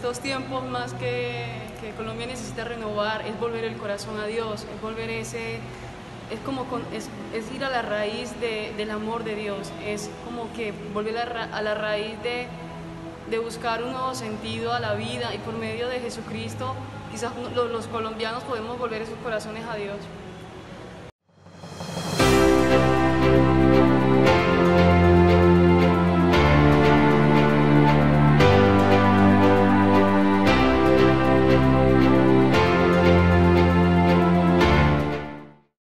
estos tiempos más que Colombia necesita renovar es volver el corazón a Dios, es volver ese, es ir a la raíz del amor de Dios, es como que volver a la raíz de buscar un nuevo sentido a la vida, y por medio de Jesucristo quizás los colombianos podemos volver esos corazones a Dios.